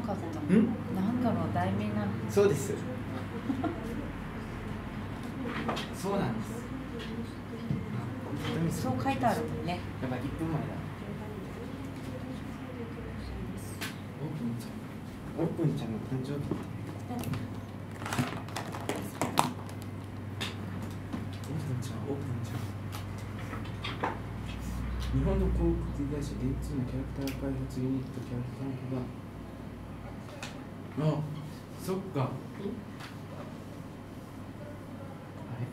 かった。なんかの題名なんです。 そうです。そうなんです。 そう書いてあるもんね。 やばい、1分前だ。オープンちゃんの誕生日。日本の広告会社電通のキャラクター開発ユニットキャラクターがそっかあれ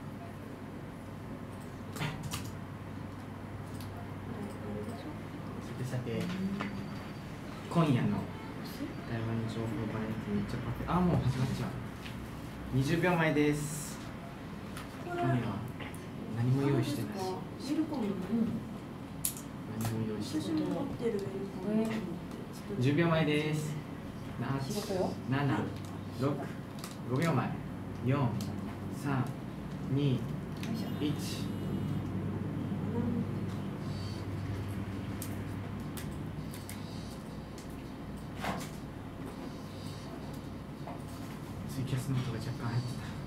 さて今夜の台湾の情報バラエティめっちゃパフェもう始まっちゃう20秒前です今夜は何も用意してないし10秒前です。7、6、5秒前。4、3、2、1。ツイキャスの音が若干入ってた。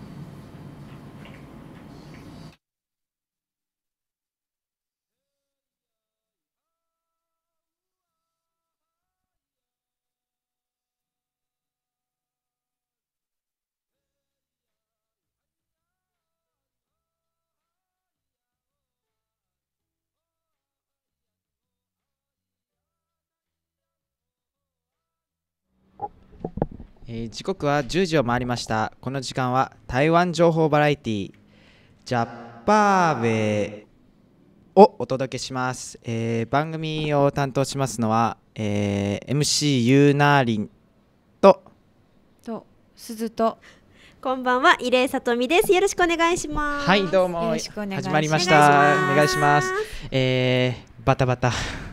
時刻は10時を回りました。この時間は台湾情報バラエティジャッパーベをお届けします。番組を担当しますのは、MC ユーナーリンと鈴とこんばんは、入江さとみです。よろしくお願いします。 はい、どうも始まりました。お願いします。バタバタ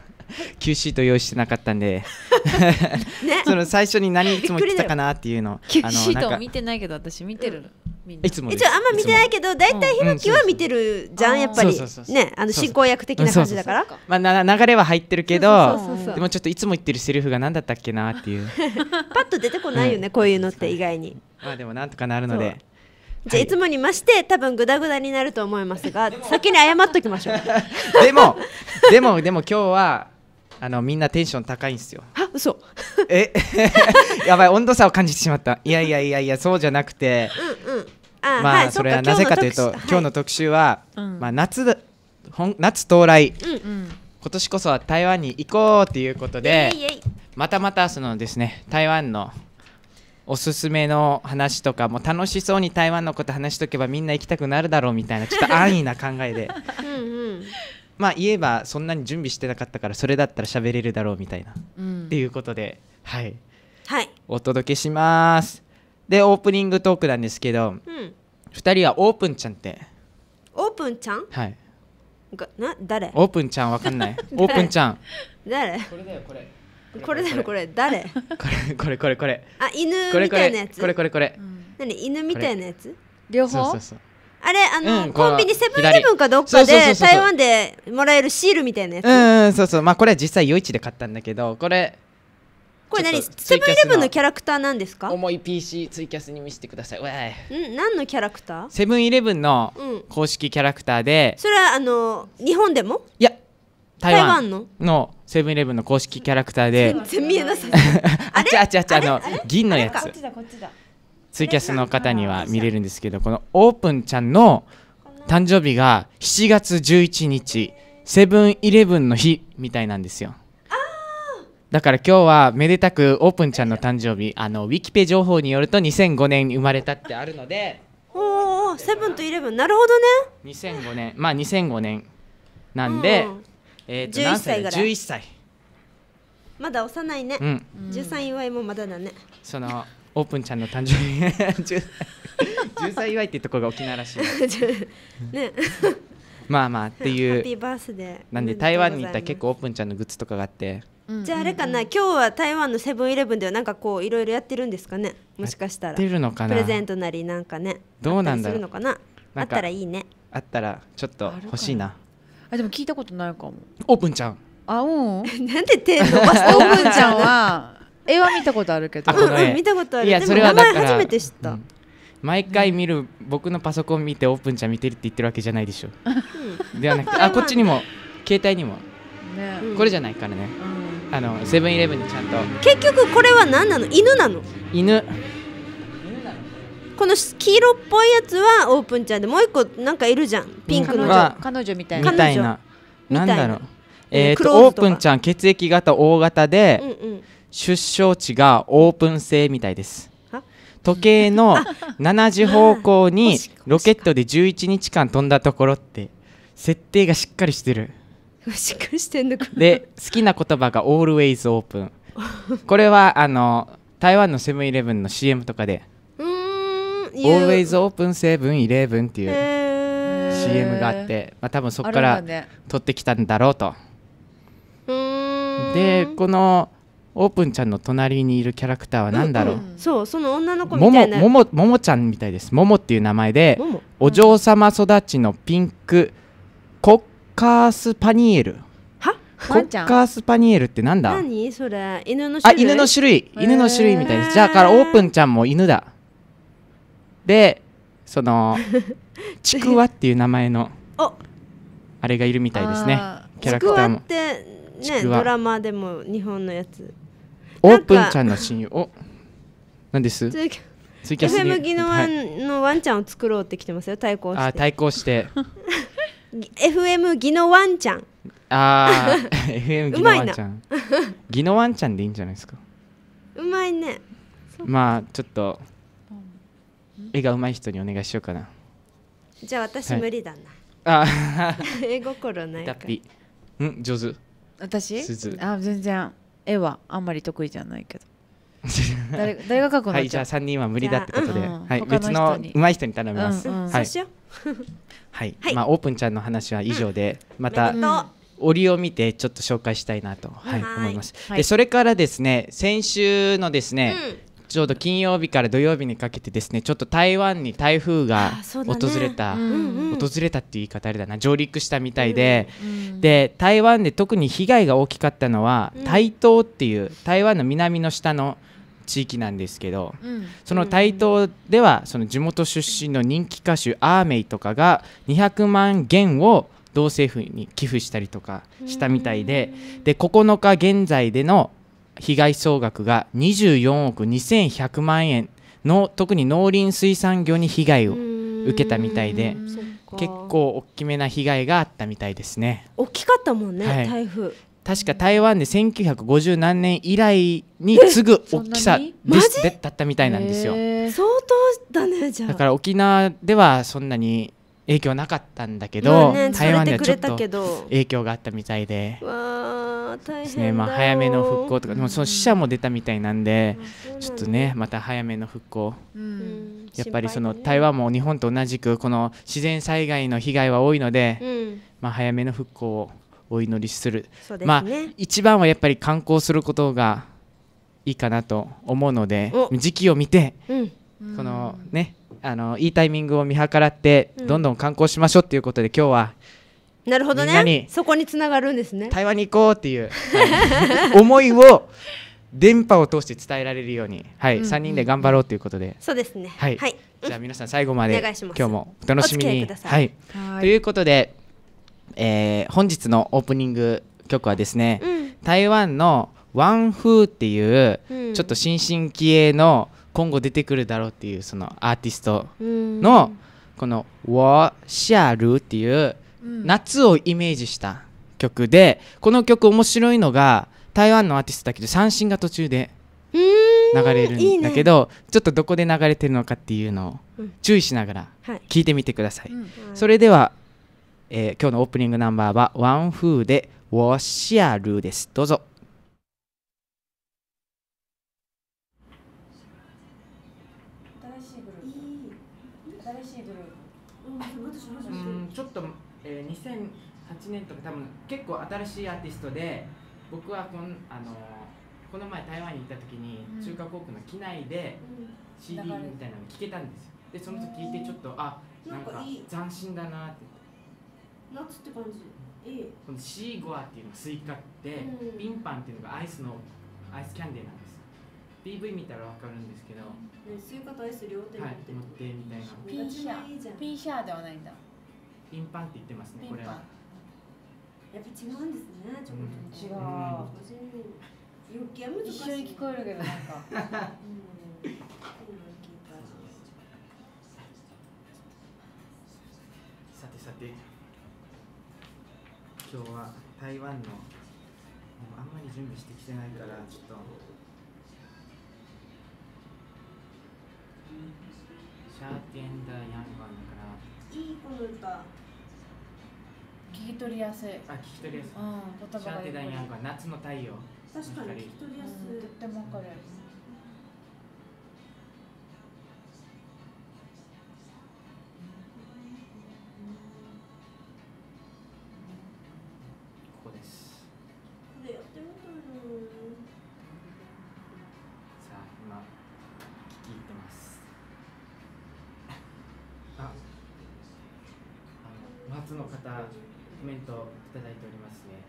Q シート用意してなかったんでね、その最初に何いつも言ってたかなっていうの Q シートを見てないけど私見てる、みんないつも一応あんま見てないけどだいたいひろきは見てるじゃん、やっぱりね、進行役的な感じだから、 まあ流れは入ってるけど、でもちょっといつも言ってるセリフが何だったっけなっていうパッと出てこないよね、こういうのって意外に。 まあでもなんとかなるので、 じゃあいつもに増して多分グダグダになると思いますが、先に謝っときましょうでも今日はみんなテンション高いんですよ。 嘘やばい、温度差を感じてしまった。いやそうじゃなくて、まあそれはなぜかというと、今日の特集は、まあ夏到来、今年こそは台湾に行こうということで、またそのですね、台湾のおすすめの話とかも楽しそうに台湾のこと話しとけばみんな行きたくなるだろうみたいなちょっと安易な考えでまあ言えばそんなに準備してなかったからそれだったら喋れるだろうみたいな、っていうことではい、お届けします。でオープニングトークなんですけど、2人はオープンちゃんってオープンちゃん誰オープンちゃんわかんないオープンちゃん誰これだよこれ誰これ犬みたいなやつこれ何犬みたいなやつ両方そうあれコンビニセブンイレブンかどっかで台湾でもらえるシールみたいなやつ。 そうまあこれは実際夜市で買ったんだけど、これ何セブンイレブンのキャラクターなんですか？ 重い PC ツイキャスに見せてください。 何のキャラクター？ セブンイレブンの公式キャラクターで、 それは日本でも？ いや台湾のセブンイレブンの公式キャラクターで全然見えなさ銀のやつツイキャスの方には見れるんですけど、このオープンちゃんの誕生日が7月11日セブンイレブンの日みたいなんですよ。だから今日はめでたくオープンちゃんの誕生日、ウィキペ情報によると2005年に生まれたってあるので、 セブンとイレブン、なるほどね。 2005年なんで、 11歳ぐらい。 11歳まだ幼いね、13祝いもまだだね。 そのオープンちゃんの誕生日10歳祝いっていうところが沖縄らしいねまあっていうハッピーバースデーなんで、台湾に行ったら結構オープンちゃんのグッズとかがあって、 じゃああれかな、今日は台湾のセブンイレブンではなんかこういろいろやってるんですかね、もしかしたらやってるのかな、 プレゼントなりなんかね、 どうなんだろう、 あったらいいね、 あったらちょっと欲しいな。 でも聞いたことないかも。 オープンちゃんなんで手伸ばしてオープンちゃんは絵は見たことあるけど。 あこの絵見たことある。 いやでもそれはだから名前初めて知った。 毎回見る僕のパソコン見てオープンちゃん見てるって言ってるわけじゃないでしょ。ではなくてこっちにも携帯にもね。 うんこれじゃないからね。セブンイレブンにちゃんと結局これは何なの？犬なの？ 犬この黄色っぽいやつはオープンちゃんで、もう一個なんかいるじゃん、ピンクの。 彼女みたいみな。 たいなみたなないんだろうクローズとかオープンちゃん血液型 O 型で、 うんうん。 出生地がオープン星みたいです。 は時計の7時方向に欲しかロケットで11日間飛んだところって設定がしっかりしてる。 しっかりしてんのか。 で好きな言葉が Always Open。これは台湾のセブンイレブンの CM とかでAlways Open セブンイレブンっていう CM があって、多分そこから撮ってきたんだろうと。でこのオープンちゃんの隣にいるキャラクターは何だろう、 そうその女の子みたいなももちゃんみたいです。ももっていう名前でももお嬢様育ちのピンクコッカースパニエル。 はコッカースパニエルってなんだ？ 何それ？犬の種類？ 犬の種類みたいです。じゃあからオープンちゃんも犬だ。でそのちくわっていう名前のあれがいるみたいですね。キャラクターもちくわってね、ドラマでも日本のやつ。 オープンちゃんの親友。何です？ツイキャスに FM ギノワンのワンちゃんを作ろうって来てますよ。対抗して。 対抗して FM ギノワンちゃん。 FM ギノワンちゃん。ギノワンちゃんでいいんじゃないですか。 うまいね。 まあちょっと絵がうまい人にお願いしようかな。 じゃあ私無理だな。絵心ないから。 上手。 私？全然絵はあんまり得意じゃないけど。誰が描くの？ はい、じゃあ3人は無理だってことで、別の上手い人に頼みます。 そうしよう。 はい、まあオープンちゃんの話は以上で、また折を見てちょっと紹介したいなと思います。でそれからですね、先週のですね、ちょうど金曜日から土曜日にかけてですね、ちょっと台湾に台風が訪れたっていう言い方あれだな、上陸したみたいで、で台湾で特に被害が大きかったのは台東っていう台湾の南の下の地域なんですけど、その台東ではその地元出身の人気歌手アーメイとかが200万元を同政府に寄付したりとかしたみたいで、9日現在での被害総額が24億2100万円の特に農林水産業に被害を受けたみたいで、結構大きめな被害があったみたいですね。 大きかったもんね、台風。 確か台湾で1950何年以来に次ぐ大きさだったみたいなんですよ。 相当だね。じゃあだから沖縄ではそんなに影響なかったんだけど、台湾ではちょっと影響があったみたいでですね。早めの復興とか、でもその死者も出たみたいなんで、ちょっとねまた早めの復興、やっぱりその台湾も日本と同じくこの自然災害の被害は多いので、早めの復興をお祈りする。一番はやっぱり観光することがいいかなと思うので、時期を見てこのねいいタイミングを見計らってどんどん観光しましょうっていうことで、今日はなるほどね、そこにつながるんですね。 台湾に行こうっていう思いを電波を通して伝えられるように、3人で頑張ろうということで。 そうですね。 じゃあ皆さん最後まで今日もお楽しみに。ということで本日のオープニング曲はですね、台湾のワンフーっていうちょっと新進気鋭の今後出てくるだろうっていうそのアーティストのこの「我下る」っていう夏をイメージした曲で、この曲面白いのが台湾のアーティストだけど三振が途中で流れるんだけど、ちょっとどこで流れてるのかっていうのを注意しながら聴いてみてください。それでは今日のオープニングナンバーはワンフーで「我下る」です。どうぞ。ちょっと、2008年とか多分結構新しいアーティストで、僕はこの前台湾に行った時に中華航空の機内で CD みたいなの聴けたんですよ。でその時聞いてちょっとなんか斬新だなって。 夏って感じ。 このシーゴアっていうのがスイカって、ピンパンっていうのがアイスキャンディーなんです。 PV 見たらわかるんですけど、 吸い方アイス両手にはい、持ってみたいな。 ピーシャー、ピーシャーではないんだ。 ピンパンって言ってますね、これは。 やっぱ違うんですね、ちょっと。 違う。 余計難しい。 一緒に聞こえるけど、なんか。 さてさて、今日は台湾のあんまり準備してきてないからちょっとシャーティエンダーヤンガンだからいいこの歌聞き取りやすい。 聞き取りやすい。 言葉シャーティエンダーヤンガン、夏の太陽。 確かに聞き取りやすい。 とってもわかる。 ここです。 これやってみたいな。 さあ今聞き入ってます。松の方コメントいただいておりますね。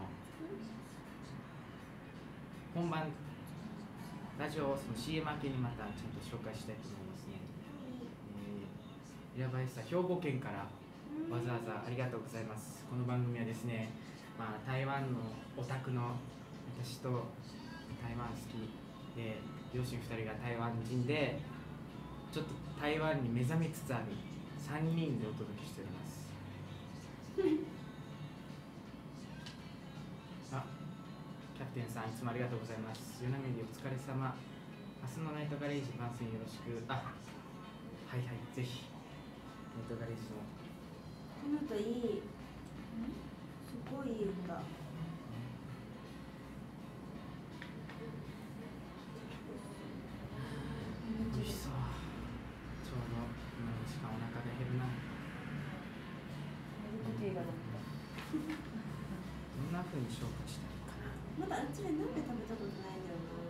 本番ラジオその CM 明けにまたちゃんと紹介したいと思いますね。平林さん、兵庫県からわざわざありがとうございます。この番組はですね、台湾のオタクの私と台湾好きで、両親2人が台湾人でちょっと台湾に目覚めつつある3人でお届けしております。キャプテンさん、いつもありがとうございます。与那国お疲れ様。明日のナイトガレージ番宣よろしく。はいはい、ぜひナイトガレージのこの歌いい。すごいいい歌。 美味しそう。ちょうど今の時間お腹が減るな。どんな風に消化したらいいかな。 まだあっちでなんで食べたことないんだよな。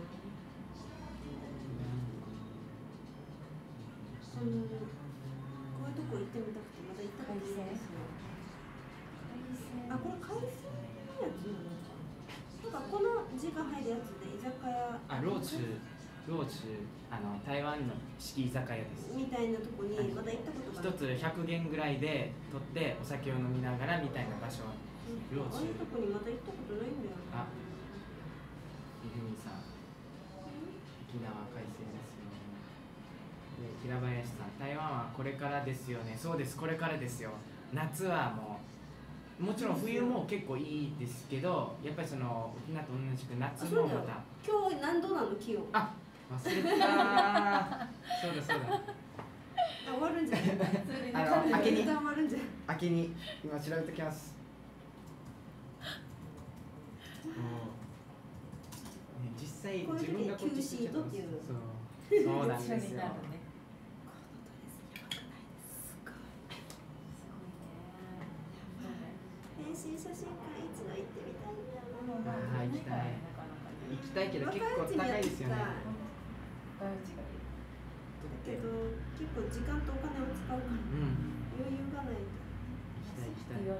こういうとこ行ってみたくてまだ行ったことないですよ。これ海鮮のやつなのか。なんかこの字が入るやつで居酒屋。 ローチュ台湾の式居酒屋です。 みたいなとこにまだ行ったことがない。 一つ100元ぐらいで取ってお酒を飲みながらみたいな場所。ローチュ。 ああいうとこにまだ行ったことないんだよな。 ゆふみさん、沖縄海鮮ですよ。で、平林さん、台湾はこれからですよね。そうです、これからですよ。夏はもちろん冬も結構いいですけど、やっぱりその沖縄と同じく夏もまた。 今日何度なの気温？ 忘れてた。そうだ。 終わるんじゃない？ 明けに終わるんじゃない？ 明けに今調べてきます。実際自分がこっちシートっていうの。 そうなんですよ。 変身写真館いつも行ってみたいんだよな。 行きたいけど結構高いですよね。だけど結構時間とお金を使うから、余裕がないと。 行きたい。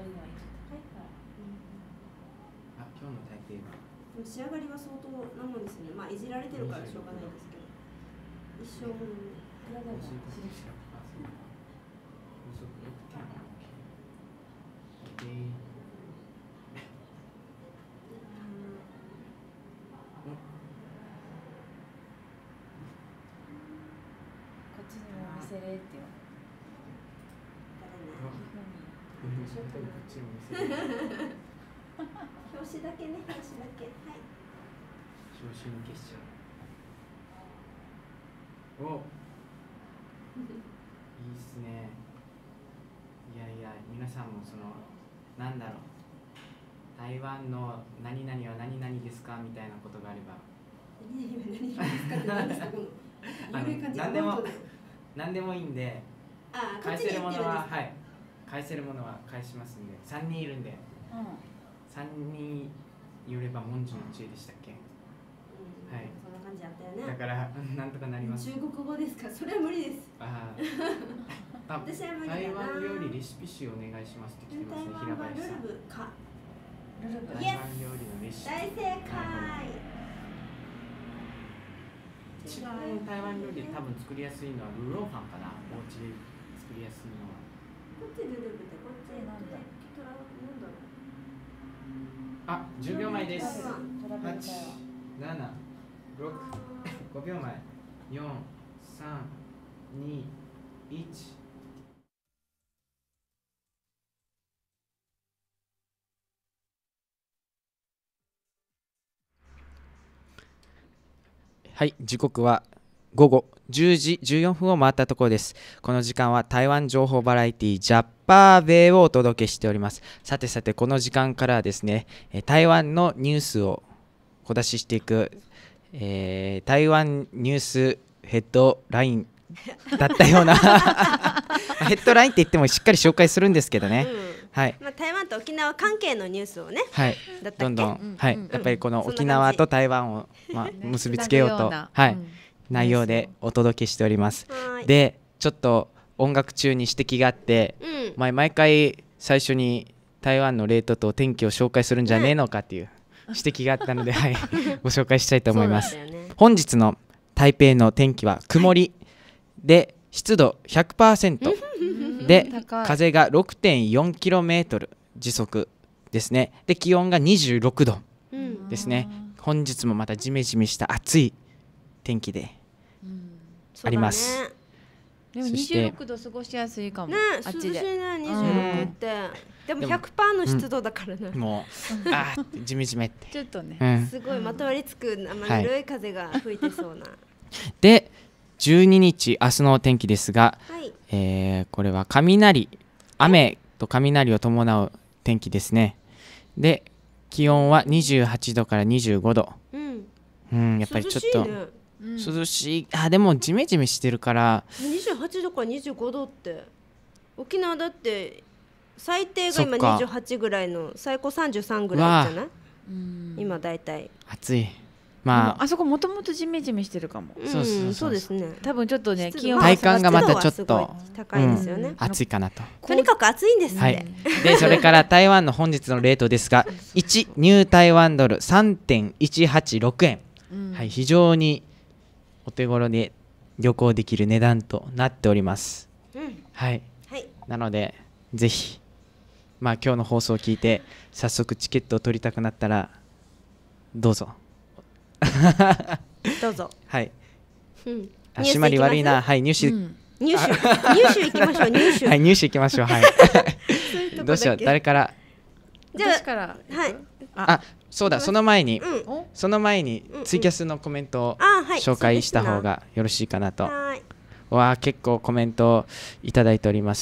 今日の台北はでも仕上がりは相当なもんですよね。いじられてるからしょうがないですけど、一生ものこっちにも見せれってよ。 表紙だけね、表紙だけ。はい。 表紙に消しちゃう。いいっすね。いや、皆さんもなんだろう、台湾の何々は何々ですかみたいなことがあれば。 何々は何々ですかって何ですか、この何でもいいんで、返せるものは返しますんで、3人いるんで、3人よれば文字の知恵でしたっけ？はい。 そんな感じあったよね。 だからなんとかなります。 中国語ですか？それは無理です。私は無理だな。 台湾料理レシピ集お願いしますって来てますね、平林さん。 ルルブか。 台湾料理のレシピ。 大正解。 一番台湾料理で多分作りやすいのはルーローファンかな。お家で作りやすいのは。 こっち出てくて、こっちなんだ。 あ、10秒前です。 トラベル 8、7、6、5秒前。4、3、2、1。はい、時刻は午後10時14分を回ったところです。この時間は台湾情報バラエティジャッパーベイをお届けしております。さてさて、この時間からはですね、台湾のニュースを小出ししていく、台湾ニュースヘッドラインだったようなヘッドラインって言ってもしっかり紹介するんですけどね、はい、 まあ、台湾と沖縄関係のニュースをね、 はい、 だったっけどんどん、はい、やっぱりこの沖縄と台湾を、まあ、結びつけようと、はい、内容でお届けしております。で、ちょっと音楽中に指摘があって、毎回最初に台湾のレートと天気を紹介するんじゃねえのかっていう指摘があったので、はい、ご紹介したいと思います。本日の台北の天気は曇りで、湿度 100% で、風が 6.4km 時速ですね。で、気温が26度ですね。本日もまたジメジメした暑い天気であります。 でも26度過ごしやすいかもね。 あっちで涼しいね、26って。でも 100% の湿度だからね。 もうあージメジメってちょっとね、 すごいまとわりつくぬるい風が吹いてそうな。 で、12日明日の天気ですが、これは雷、雨と雷を伴う天気ですね。で、気温は28度から25度。やっぱりちょっと涼しい。あ、でもジメジメしてるから 28度から25度って沖縄だって最低が今28ぐらいの最高33ぐらいじゃない？今だいたい暑い。まあ、 あそこもともとジメジメしてるかも。 そうですね。 多分ちょっとね、気温体感がまたちょっと高いですよね。 暑いかなと。 とにかく暑いんですね。 で、それから台湾の本日のレートですが、1ニュー台湾ドル 3.186 円。はい、非常にお手頃で旅行できる値段となっております。はい。なのでぜひ、まあ今日の放送を聞いて早速チケットを取りたくなったらどうぞ。 どうぞ。 はい。締まり悪いな。はい、入手行きましょう。入手。 はい、入手行きましょう。はい。どうしよう。誰から。 じゃあ、はい。 あ、そうだ。その前にツイキャスのコメントを紹介した方がよろしいかなと。わあ、結構コメントいただいております。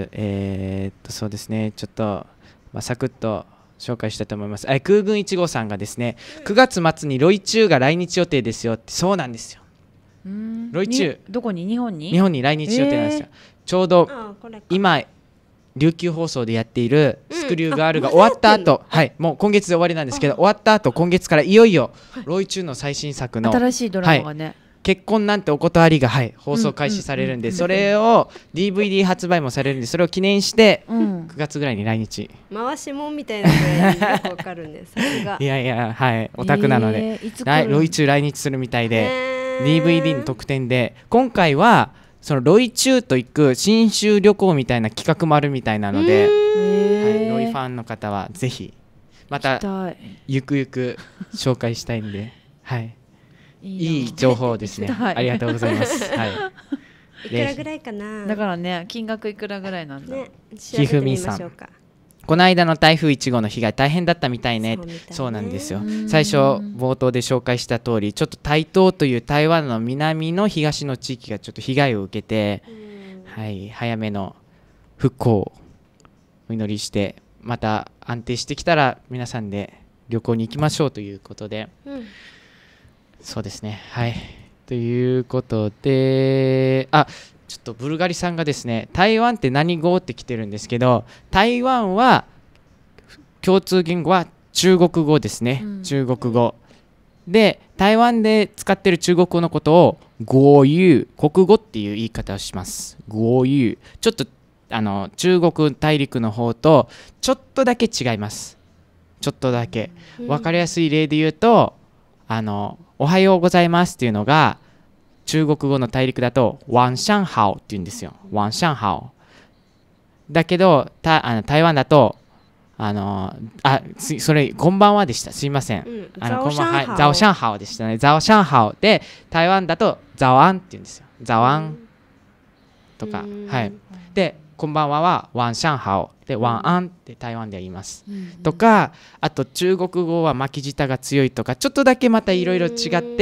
そうですね。ちょっとサクッと紹介したいと思います。空軍1号さんがですね、9月末にロイチューが来日予定ですよって。そうなんですよ。ロイチューどこに？日本に来日予定なんですよ。ちょうど今琉球放送でやっているスクリューガールが終わった後、はい、もう今月で終わりなんですけど、終わった後今月からいよいよロイチューの最新作の新しいドラマがね、 結婚なんてお断りが、はい、放送開始されるんで、それを DVD 発売もされるんで、それを記念して9月ぐらいに来日。 回しもんみたいなのがよくわかるね。さすが。 いやいや、はい、オタクなので、ロイチュー来日するみたいで、DVD の特典で、今回はそのロイチューと行く新州旅行みたいな企画もあるみたいなので、はい、ロイファンの方はぜひまたゆくゆく紹介したいんで、はい。いい情報ですね。ありがとうございます。はい。 いくらぐらいかな。 だからね、金額いくらぐらいなんだ。 ひふみさん。この間の台風1号の被害大変だったみたいね。そうなんですよ。最初冒頭で紹介した通り、ちょっと台東という台湾の南の東の地域がちょっと被害を受けて、はい、早めの復興をお祈りして、また安定してきたら皆さんで旅行に行きましょうということで。そうですね。はい。ということで、ちょっとブルガリさんがですね、台湾って何語って来てるんですけど、台湾は共通言語は中国語ですね。中国語。で、台湾で使ってる中国語のことを語彙、国語っていう言い方をします。語彙。ちょっと中国大陸の方とちょっとだけ違います。ちょっとだけ。わかりやすい例で言うと、おはようございますっていうのが中国語の大陸だとワンシャンハオって言うんですよ。ワンシャンハオだけど台湾だとそれこんばんはでした。すいません。こんばんは、はい、ザオシャンハオでしたね。ザオシャンハオで台湾だとザワンって言うんですよ。ザワンとか、はい。でこんばんははワンシャンハオでワンアンって台湾では言います、とか、あと中国語は巻き舌が強いとかちょっとだけまたいろいろ違って、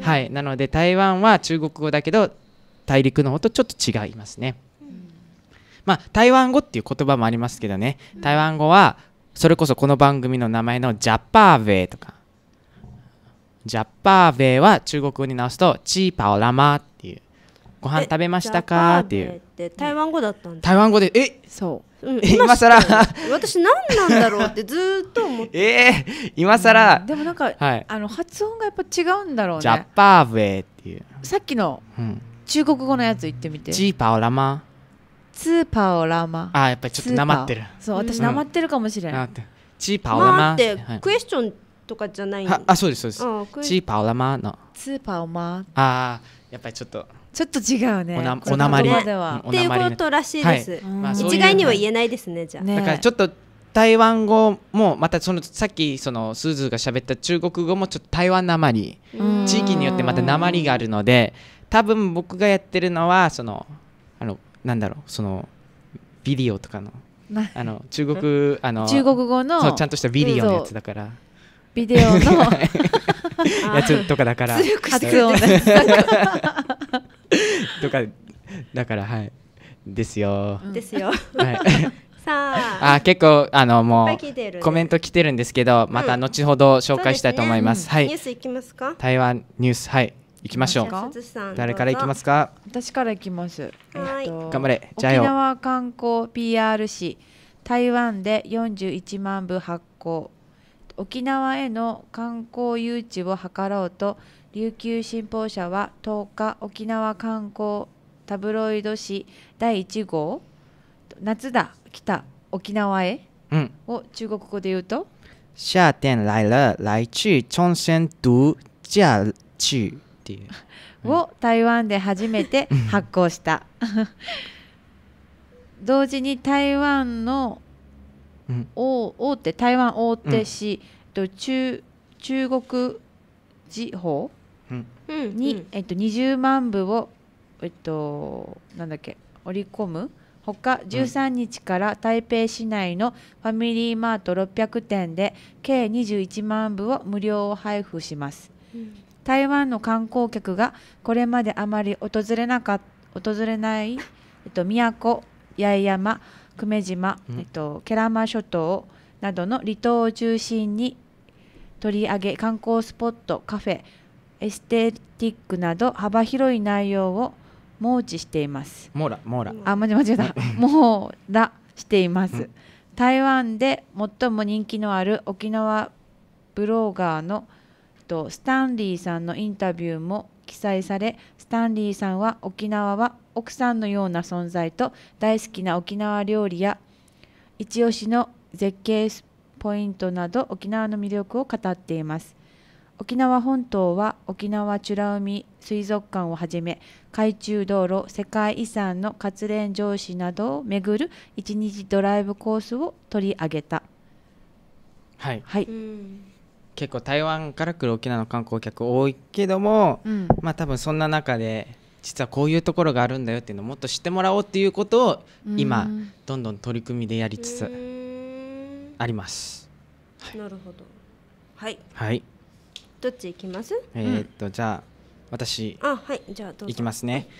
はい、なので台湾は中国語だけど大陸の方とちょっと違いますね。まあ台湾語っていう言葉もありますけどね、台湾語はそれこそこの番組の名前のジャッパーベイとか、ジャッパーベイは中国語に直すとチーパオラマっていう、ご飯食べましたかっていう。 台湾語だったんです。 台湾語でそう、 今さら私何なんだろうってずっと思って今さら、 でもなんか、はい、発音がやっぱ違うんだろうね。 ジャッパーベイっていう、 さっきの中国語のやつ言ってみて。 チーパオラマ、 ツーパオラマ。 やっぱりちょっとなまってる。 そう、私なまってるかもしれない。 チーパオラマってクエスチョンとかじゃない。 そうですそうです。チーパオラマのツーパオマ。 やっぱりちょっと違うね。 おなまりっていうことらしいです。一概には言えないですね。じゃあだからちょっと台湾語もまたさっきスーズが喋った中国語もちょっと台湾なまり、地域によってまたなまりがあるので、多分僕がやってるのはなんだろう、ビデオとかの中国語のそうちゃんとしたビデオのやつだから、 ビデオのやつとかだから発音とかだから、はいですよですよ。 さあ結構もうコメント来てるんですけど、また後ほど紹介したいと思います。はい、 ニュースいきますか。 台湾ニュース、はい行きましょう。誰から行きますか。 私から行きます。 頑張れ。 沖縄観光 PR 誌台湾で41万部発行。沖縄への観光誘致を図ろうと琉球新報社は10日沖縄観光タブロイド誌第1号夏だ来た沖縄へ、を中国語で言うと夏天来了来去朝鮮度假去を台湾で初めて発行した同時に台湾の大手台湾大手紙、中国時報に、20万部を、なんだっけ織り込むほか13日から台北市内のファミリーマート600店で計21万部を無料配布します。台湾の観光客がこれまであまり訪れない、宮古、八重山、久米島、慶良間諸島などの離島を中心に取り上げ、観光スポット、カフェ、エステティックなど幅広い内容を網羅しています。 網羅間違えた網羅しています。台湾で最も人気のある沖縄ブロガーのスタンリーさんのインタビューも記載され、スタンリーさんは沖縄は奥さんのような存在と大好きな沖縄料理や一押しの絶景ポイントなど沖縄の魅力を語っています。沖縄本島は沖縄美ら海水族館をはじめ海中道路、世界遺産の活連城市などを巡る一日ドライブコースを取り上げた。 はい、結構台湾から来る沖縄の観光客多いけども、まあ多分そんな中で実はこういうところがあるんだよっていうのをもっと知ってもらおうっていうことを今どんどん取り組みでやりつつあります。 なるほど。 はい。 どっち行きます？ じゃあ私じゃあどうぞ。 行きますね。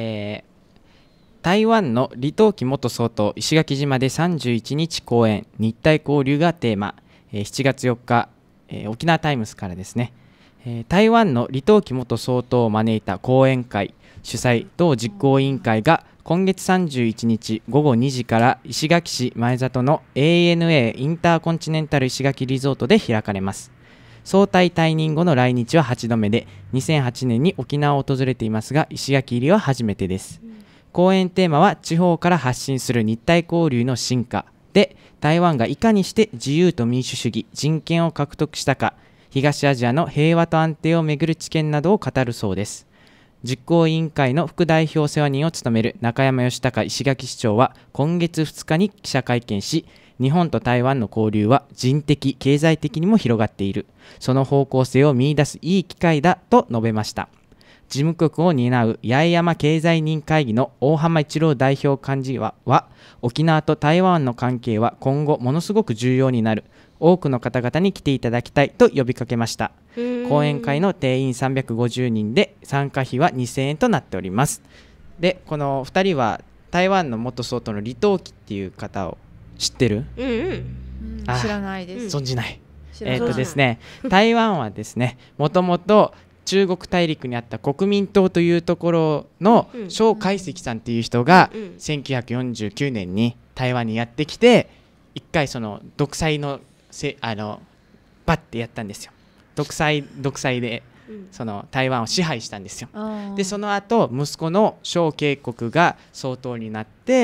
台湾の李登輝元総統石垣島で31日公演日台交流がテーマ、7月4日、沖縄タイムズからですね、台湾の李登輝元総統を招いた講演会主催同実行委員会が今月31日午後2時から石垣市前里の ANA インターコンチネンタル石垣リゾートで開かれます。総体退任後の来日は8度目で2008年に沖縄を訪れていますが石垣入りは初めてです。講演テーマは地方から発信する日台交流の進化で、台湾がいかにして自由と民主主義、人権を獲得したか、東アジアの平和と安定をめぐる知見などを語るそうです。 実行委員会の副代表世話人を務める中山義隆石垣市長は今月2日に記者会見し、日本と台湾の交流は人的経済的にも広がっている、その方向性を見出すいい機会だと述べました。事務局を担う八重山経済人会議の大浜一郎代表幹事は沖縄と台湾の関係は今後ものすごく重要になる、多くの方々に来ていただきたいと呼びかけました。講演会の定員350人で参加費は2000円となっております。でこの2人は台湾の元総統の李登輝っていう方を知ってる？ 知らないです。 存じない。ですね、台湾はですね、もともと中国大陸にあった国民党というところの蒋介石さんっていう人が1949年に台湾にやってきて、一回その独裁のバッてやったんですよ。独裁でその台湾を支配したんですよ。でその後息子の蒋介国が総統になって、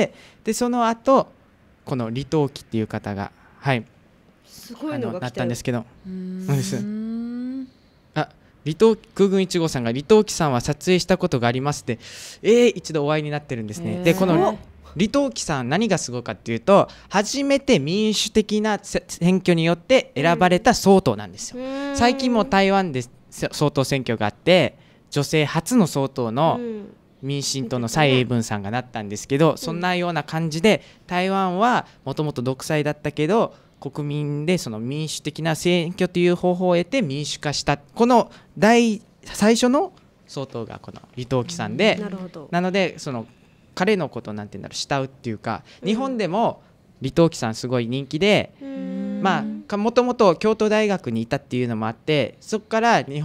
でその後この李登輝っていう方がすごいのが来たよなったんですけど、何です。空軍1号さんが李登輝さんは撮影したことがありますって、一度お会いになってるんですね。でこの李登輝さん何がすごいかっていうと、初めて民主的な選挙によって選ばれた総統なんですよ。最近も台湾で総統選挙があって、女性初の総統の民進党の蔡英文さんがなったんですけど、そんなような感じで台湾はもともと独裁だったけど、国民でその民主的な選挙という方法を得て民主化した、この最初の総統がこの李登輝さんで、なのでその彼のことをなんて言うんだろう、慕うっていうか、日本でも李登輝さんすごい人気で、もともと京都大学にいたっていうのもあって、そこから当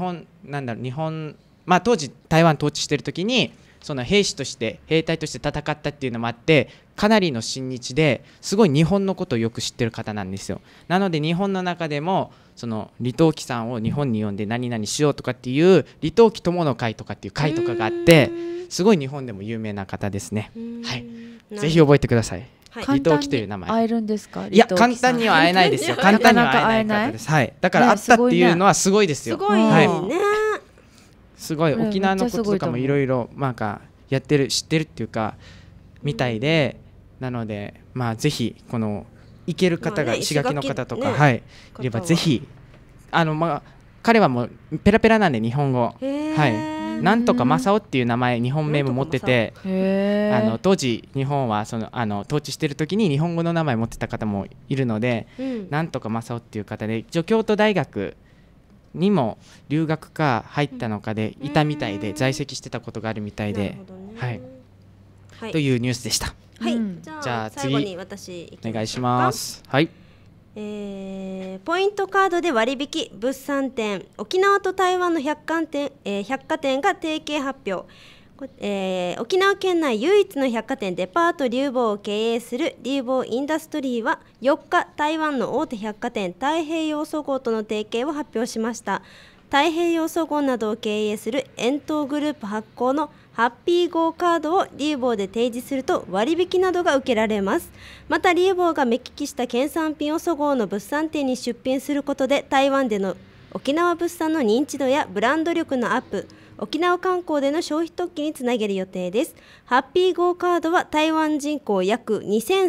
時台湾統治してる時にその兵隊として戦ったっていうのもあって、かなりの親日ですごい日本のことをよく知ってる方なんですよ。なので日本の中でもその李登輝さんを日本に呼んで何々しようとかっていう李登輝友の会とかっていう会とかがあって、すごい日本でも有名な方ですね。ぜひ覚えてください。李登輝という名前。 会えるんすか？ いや簡単には会えないですよ。簡単には会えない方です。だから会ったっていうのはすごいですよ。 すごいね。 すごい沖縄のこととかもいろいろやってる知ってるっていうかみたいで、なのでぜひこの行ける方が石垣の方とかいればぜひ彼はもうペラペラなんで日本語なんとか正雄っていう名前日本名も持ってて、当時日本は統治してる時に日本語の名前持ってた方もいるので、なんとか正雄っていう方で一応京都大学にも留学か入ったのかでいたみたいで、在籍してたことがあるみたいで、というニュースでした。じゃあ次最後に私お願いします。ポイントカードで割引物産展、沖縄と台湾の百貨店が提携発表。沖縄県内唯一の百貨店デパートリューボーを経営するリューボーインダストリーは4日、台湾の大手百貨店太平洋そごうとの提携を発表しました。太平洋そごうなどを経営する遠東グループ発行のハッピーゴーカードをリューボーで提示すると割引などが受けられます。またリューボーが目利きした県産品をそごうの物産展に出品することで、台湾での沖縄物産の認知度やブランド力のアップ、沖縄観光での消費特記につなげる予定です。ハッピーゴーカードは台湾人口約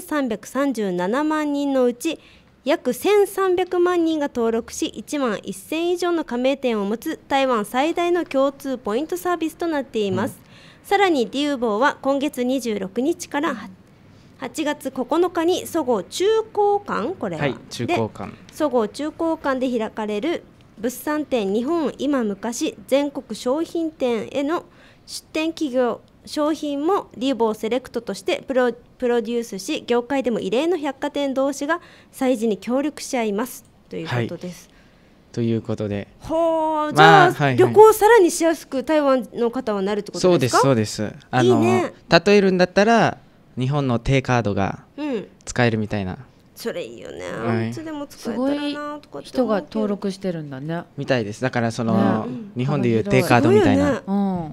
2337万人のうち約1300万人が登録し、1万1000以上の加盟店を持つ台湾最大の共通ポイントサービスとなっています。さらにリューボーは今月26日から8月9日にそごう中高館、これは、 中高館、 そごう中高館で開かれる物産展日本今昔全国商品展への出展企業商品もリューボーセレクトとしてプロデュースし、業界でも異例の百貨店同士が催事に協力し合いますということです。 ということで、 じゃあ、旅行さらにしやすく台湾の方はなるってことですか？ そうです。いいね。例えるんだったら日本の定カードが使えるみたいな。 それいいよね。いつでも使えたらなとかって人が登録してるんだね。 みたいです。だからその、日本でいう定カードみたいな。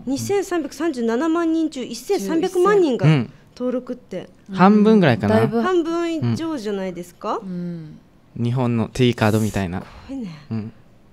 2337万人中1300万人が登録って、 半分ぐらいかな。 半分以上じゃないですか？ 日本の定カードみたいな。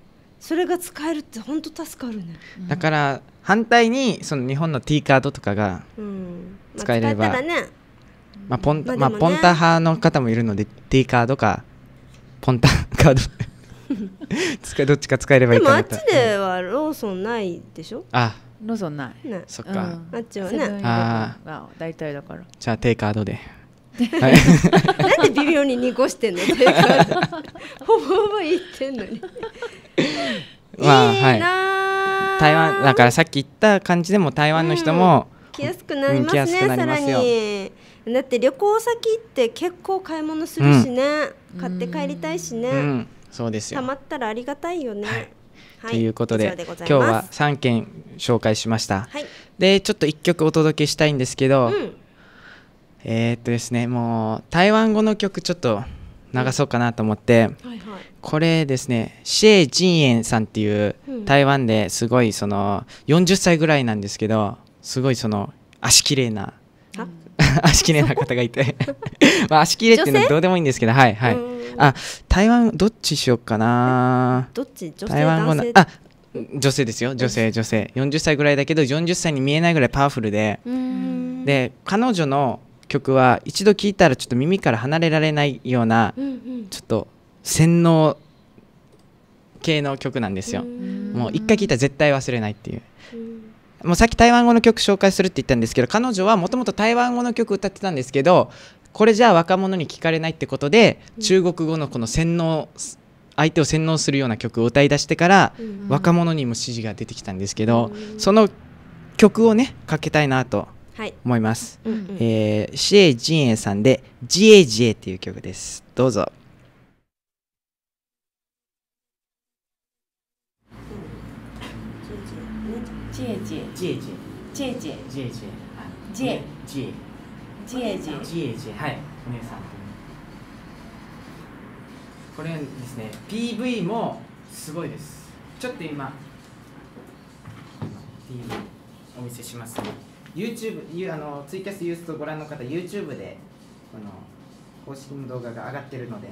それが使えるって本当助かるね。 だから反対にその日本の T カードとかが使えれば、ポンタ派の方もいるので T カードかポンタカードどっちか使えればいいかなと。 でもあっちではローソンないでしょ。 あ、 ローソンない、 ね、 そっか、 あっちはね。 ああ、大体だから。 じゃあ T カードでなんで微妙に濁してんの。T カードほぼほぼ言ってんのにまあ、 いいな、 台湾だからさっき言った感じでも台湾の人も、 来やすくなりますね、さらに。だって旅行先って結構買い物するしね、買って帰りたいしね、 そうですよ。 たまったらありがたいよね。 ということで今日は3件紹介しました。でちょっと1曲お届けしたいんですけど、ですね、もう台湾語の曲ちょっと流そうかなと思って、これですね、シェイ・ジンエンさんっていう台湾ですごいその40歳ぐらいなんですけど、すごいその足きれいな足きれいな方がいてまあ足きれいっていうのはどうでもいいんですけど、はいはい。あ、台湾どっちしようかな。 どっち？女性、 台湾語の、あ、女性ですよ、女性40歳ぐらいだけど40歳に見えないぐらいパワフルで、で彼女の曲は一度聴いたらちょっと耳から離れられないような、ちょっと洗脳系の曲なんですよ。もう一回聴いたら絶対忘れないっていう。もうさっき台湾語の曲紹介するって言ったんですけど、彼女はもともと台湾語の曲歌ってたんですけど、これじゃあ若者に聞かれないってことで、中国語のこの洗脳、相手を洗脳するような曲を歌い出してから、若者にも支持が出てきたんですけど、その曲をねかけたいなと思います。シェイ・ジンエさんでジエジエっていう曲です。どうぞ。 ジエジエジエジエジエジエジエジエジエジエジエジエジエジエ、はい、お姉さん。これですね、PV もすごいです。ちょっと今 PV お見せしますね。YouTube、ツイキャスユーストご覧の方 YouTube でこの公式の動画が上がってるので。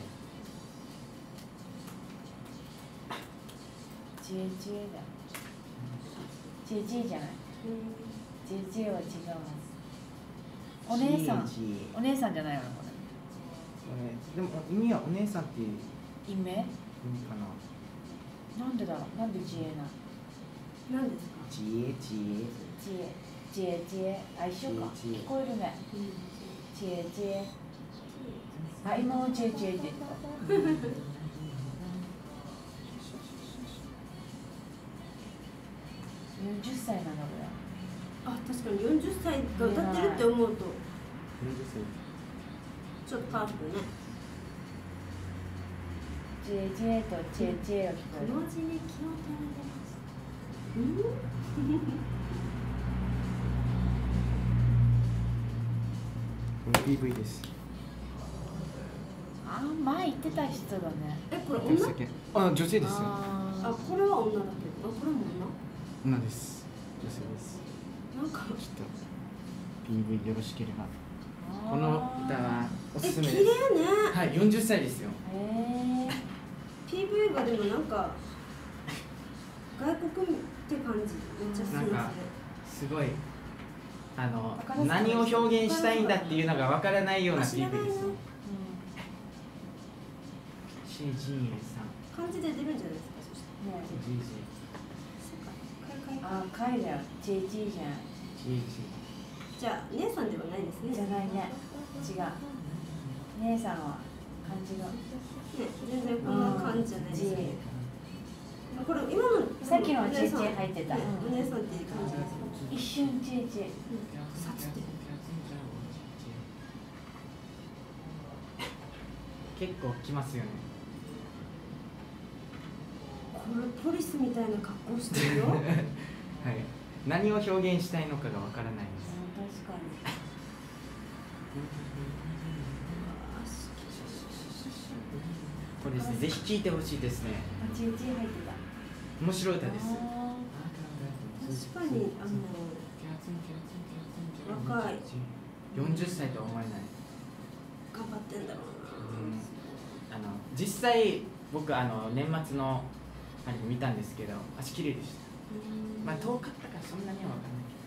ジエジエだ。ジェジェじゃない。ジェジェは違うはず。お姉さん。お姉さんじゃないのこれ。 でも意味はお姉さんっていう意味かな。なんでだろう。なんでジエな。なんですか。 ジエジエ。 ジエジエ。あ、一緒か。聞こえるね。ジエジエ。あ、今もジエジエで。40歳なのこれ。 あ、確かに40歳が歌ってるって思うとちょっとパワフルね。 ジェジェとチェチェを聞こえる。 同時に気を取られましたこれ PV です。 あ、前言ってた人だね。 これ女？ あ、女性ですよ。 あ、これは女だけど、これも女です。女性です。 なんかちょっと PV よろしければ。この歌はおすすめです。 綺麗ね。 はい、40歳ですよ。 PV がでもなんか外国って感じめっちゃ好きなんかすごい何を表現したいんだっていうのがわからないような PV ですね。シェイ・ジンエさん。 感じで出るんじゃないですか。そしてね。 あ、カイだよ。ジェジーじゃん。 じゃあ姉さんではないですね。 じゃないね。違う。姉さんは感じが。 ね、全然こんな感じじゃないですね。これ今のさっきのはジェジー入ってた。 お姉さんっていう感じです。 一瞬ジェジー。 さつって。 結構きますよね。 これポリスみたいな格好してるよ。はい。 何を表現したいのかがわからないです。 確かに。 これですね、ぜひ聴いてほしいですね。 あ、ジェジー入ってた。 面白い歌です。 確かに若い。 40歳とは思えない。 頑張ってんだろうな。 実際僕年末の見たんですけど、足綺麗でした。まあ遠かったからそんなには分かんないけど。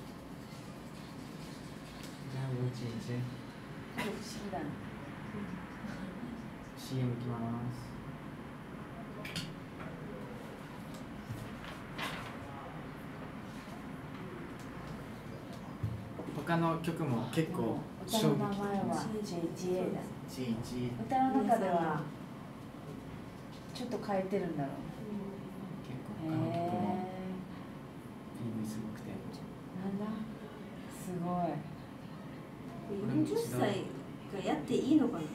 じゃあ幼稚園児。CM いきます。他の曲も結構歌の名前は JGA だ。歌の中ではちょっと変えてるんだろう。 結構韓国も PV すごくて。 なんだすごい。 40歳がやっていいのかな。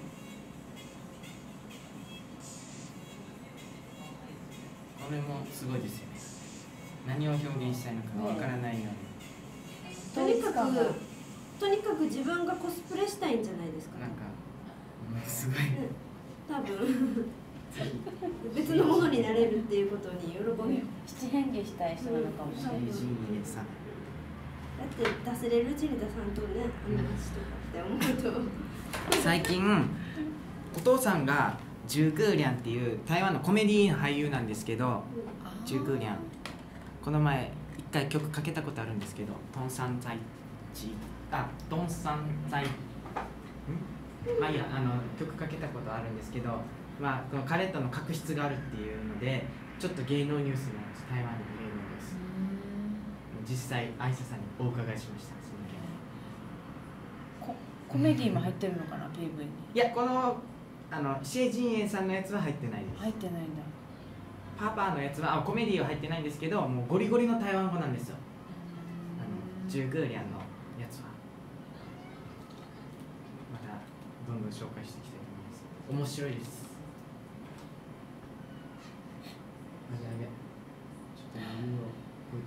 これもすごいですよね。何を表現したいのかわからないように。 とにかく自分がコスプレしたいんじゃないですか。 なんかすごい、 多分別のものになれるっていうことに喜び七変化したい人なのかもしれない。 だって出せれるうちに出さんとね、あんな話とかって思うと最近お父さんがジュー・グーリャンっていう台湾のコメディーの俳優なんですけど、ジュー・グーリャンこの前一回曲かけたことあるんですけど、トンサンザイチドンサンザイまあいいや、曲かけたことあるんですけど、まあこの彼との確執があるっていうのでちょっと芸能ニュースになります。台湾の芸能ニュース。実際アイサさんにお伺いしました。その件コメディも入ってるのかな PV に。 いや、このシェ・ジンエンさんのやつは入ってないです。 入ってないんだ。 パパのやつはコメディは入ってないんですけど、もうゴリゴリの台湾語なんですよ。ジュー・グーリャンのやつはまたどんどん紹介していきたいと思います。面白いです。ちょっと余裕を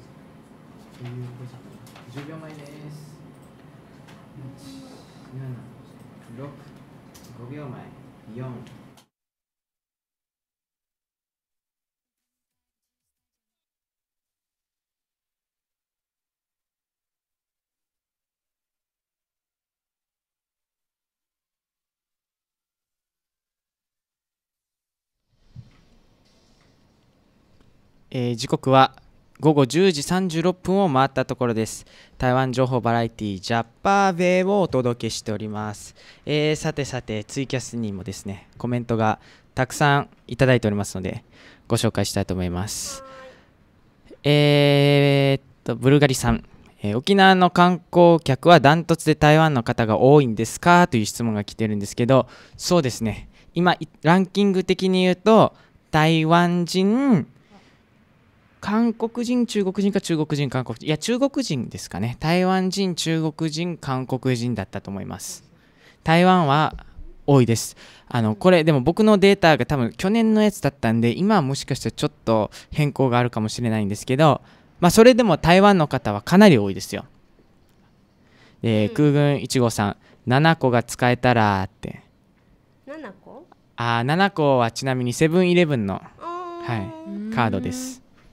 10秒前です。1、7、6、5秒前、4。時刻は午後10時36分を回ったところです。台湾情報バラエティジャッパーベイをお届けしております。さてツイキャスにもですねコメントがたくさんいただいておりますのでご紹介したいと思います。ブルガリさん、沖縄の観光客はダントツで台湾の方が多いんですかという質問が来てるんですけど、そうですね、今ランキング的に言うと台湾人、韓国人、中国人か中国人、韓国人、いや中国人ですかね。台湾人、中国人、韓国人だったと思います。台湾は多いです。これでも僕のデータが多分去年のやつだったんで、今はもしかしたらちょっと変更があるかもしれないんですけど、まあそれでも台湾の方はかなり多いですよ。空軍1号さん、7個が使えたらって。 7個 ？7個はちなみにセブンイレブンの、カードです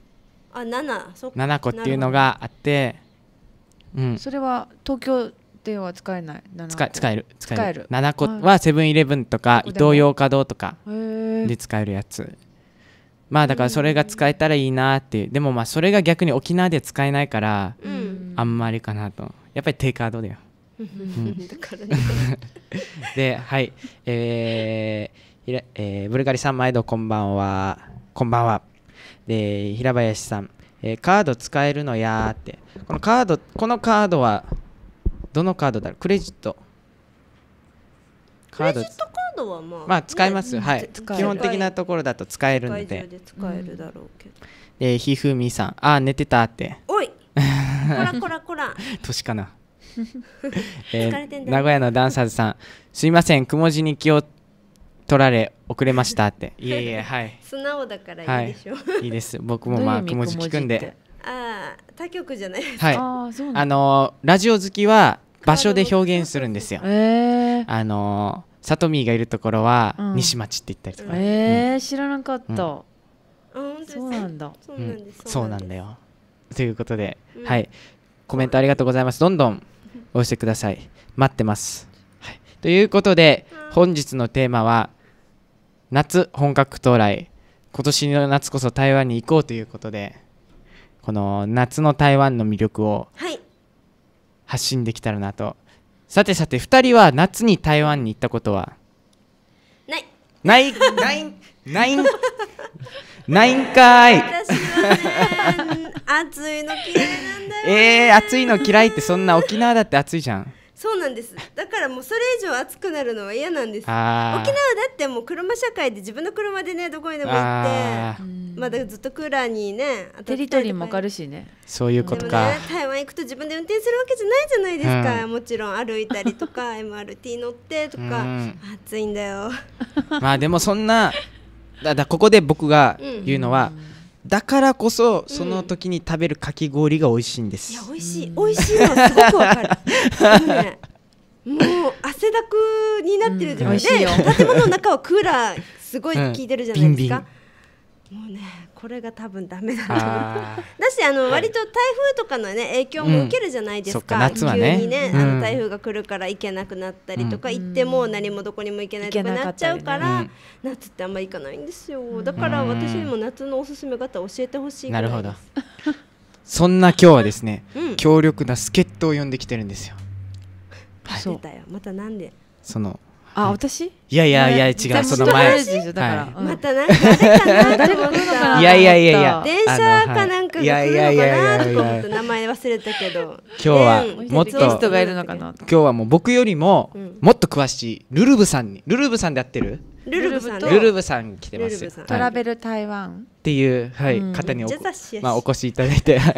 。7個っていうのがあって、 それは東京では使えない。 使える7個はセブンイレブンとかイトーヨーカドーとかで使えるやつ。まあだからそれが使えたらいいなっていう。でもまあそれが逆に沖縄で使えないから、あんまりかなと。やっぱり低カードだよ。で、はい、ブルガリさん毎度こんばんは。で、平林さん、カード使えるのやーって。このカードはどのカードだろう。クレジットカードはまあ使えます、はい。基本的なところだと使えるので。 世界中で使えるだろうけど。 ひふみさん、寝てたって。 おいこら年かな。名古屋のダンサーズさん、すいません、くも字に気を取られ遅れましたって。いえはい。 素直だからいいでしょ。 いいです。僕もまあくも字聞くんで。 他局じゃないですか。はい。ラジオ好きは場所で表現するんですよ。さとみーがいるところは西町って言ったりとか。 知らなかった。そうなんだ。 そうなんだよ。ということで、はい。コメントありがとうございます。どんどんお寄せください。待ってます。ということで、本日のテーマは夏本格到来今年の夏こそ台湾に行こうということで、この夏の台湾の魅力を発信できたらなと。さてさて、2人は夏に台湾に行ったことはないんかーい。 私はね、暑いの嫌いなんだよ。 暑いの嫌いって、そんな沖縄だって暑いじゃん。 そうなんです。だからもうそれ以上暑くなるのは嫌なんです。沖縄だってもう車社会で自分の車でね、どこにでも行って、まだずっとクーラーにね、 テリトリーもわかるしね。 そういうことか。 でもね、台湾行くと自分で運転するわけじゃないじゃないですか。もちろん歩いたりとかMRT 乗ってとか、暑いんだよ。 まあでもそんなここで僕が言うのは、だからこそその時に食べるかき氷が美味しいんです。 いや美味しいのはすごくわかる。もう汗だくになってるじゃないですか。建物の中はクーラーすごい効いてるじゃないですか。もうね、これが多分ダメだと思う。だし割と台風とかのね影響も受けるじゃないですか。 夏はね、 急にね台風が来るから行けなくなったりとか、行っても何もどこにも行けないとかなっちゃうから、夏ってあんま行かないんですよ。だから私にも夏のおすすめ方教えてほしいぐらいです。なるほど。 そんな今日はですね、強力な助っ人を呼んできてるんですよ。 出たよ。またなんで私？ いや違う、その前。 またなんか誰か来るのかな。 いや電車かなんかが来るのかなとか思って名前忘れたけど。 今日はもっとゲストがいるのかな。 今日はもう僕よりももっと詳しいルルブさんで合ってる？ルルブさん来てます。 トラベル台湾っていう方にお越しいただいて、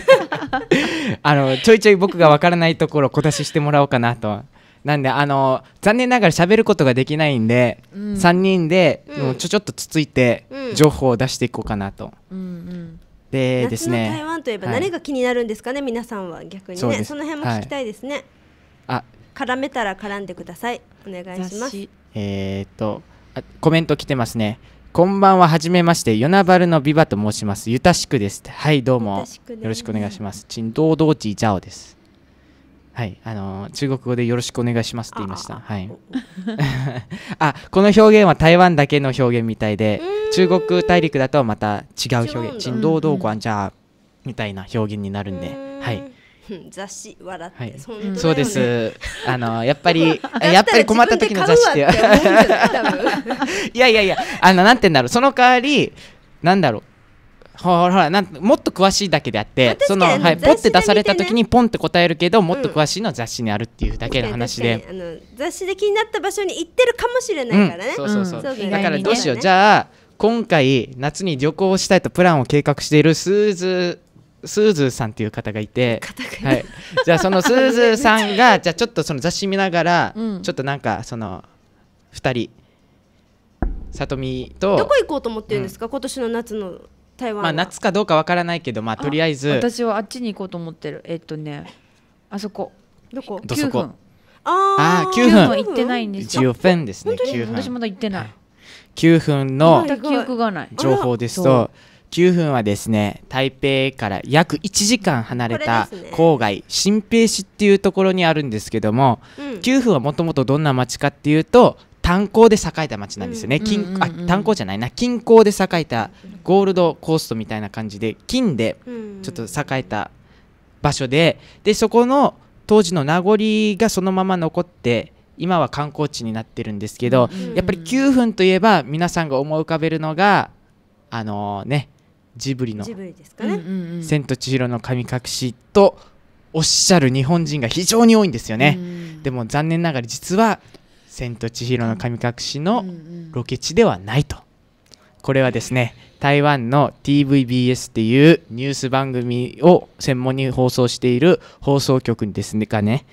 ちょいちょい僕がわからないところを小出ししてもらおうかなと。なんで残念ながら喋ることができないんで、3人でちょっとつついて情報を出していこうかなと。でですね、 夏の台湾といえば何が気になるんですかね、皆さんは。逆にね、その辺も聞きたいですね。絡めたら絡んでください。お願いします。 コメント来てますね。こんばんは、はじめまして、ヨナバルのビバと申します。ゆたしくです。はい、どうもよろしくお願いします。チンドードーチジャオです。はい、中国語でよろしくお願いしますって言いました。はい。この表現は台湾だけの表現みたいで、中国大陸だとまた違う表現、チンドードーグアンジャーみたいな表現になるんで、はい。 雑誌笑って、 そうです。やっぱり困った時の雑誌って。いやなんて言うんだろう、その代わりなんだろう。ほらもっと詳しいだけであって、ポッて出された時にポンって答えるけど、もっと詳しいのは雑誌にあるっていうだけの話で、 雑誌で気になった場所に行ってるかもしれないからね。 だからどうしよう。じゃあ今回夏に旅行をしたいとプランを計画しているスーズーさんっていう方がいて、じゃあそのスーズーさんがじゃあちょっとその雑誌見ながら、ちょっとなんかその2人さとみとどこ行こうと思ってるんですか、今年の夏の台湾は。 夏かどうかわからないけど、とりあえず私はあっちに行こうと思ってる。あそこどこ ？9分。 9分行ってないんですよ。 10分ですね。9分。 私まだ行ってない。 9分の記憶がない情報ですと、9分はですね、台北から約1時間離れた郊外、新北市っていうところにあるんですけども、9分はもともとどんな町かっていうと、炭鉱で栄えた町なんですよね。炭鉱じゃないな、金鉱で栄えたゴールドコーストみたいな感じで、金でちょっと栄えた場所で、そこの当時の名残がそのまま残って今は観光地になってるんですけど、やっぱり9分といえば皆さんが思い浮かべるのがジブリの千と千尋の神隠しとおっしゃる日本人が非常に多いんですよね。でも残念ながら実は千と千尋の神隠しのロケ地ではないと。これはですね、台湾の TVBS っていうニュース番組を専門に放送している放送局ですねがね、